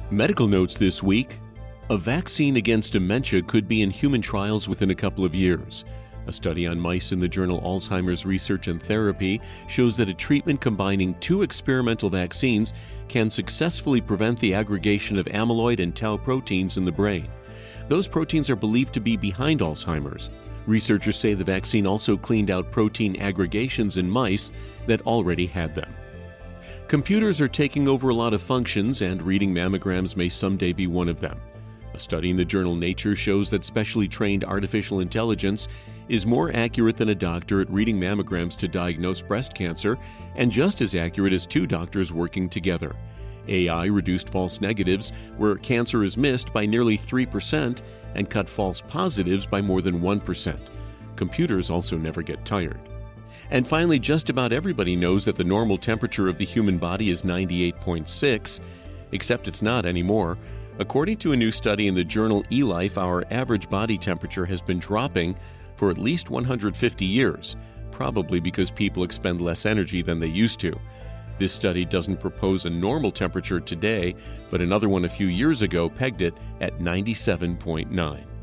Medical notes this week. A vaccine against dementia could be in human trials within a couple of years. A study on mice in the journal Alzheimer's Research and Therapy shows that a treatment combining two experimental vaccines can successfully prevent the aggregation of amyloid and tau proteins in the brain. Those proteins are believed to be behind Alzheimer's. Researchers say the vaccine also cleaned out protein aggregations in mice that already had them. Computers are taking over a lot of functions, and reading mammograms may someday be one of them. A study in the journal Nature shows that specially trained artificial intelligence is more accurate than a doctor at reading mammograms to diagnose breast cancer, and just as accurate as two doctors working together. AI reduced false negatives, where cancer is missed, by nearly 3% and cut false positives by more than 1%. Computers also never get tired. And finally, just about everybody knows that the normal temperature of the human body is 98.6, except it's not anymore. According to a new study in the journal eLife, our average body temperature has been dropping for at least 150 years, probably because people expend less energy than they used to. This study doesn't propose a normal temperature today, but another one a few years ago pegged it at 97.9.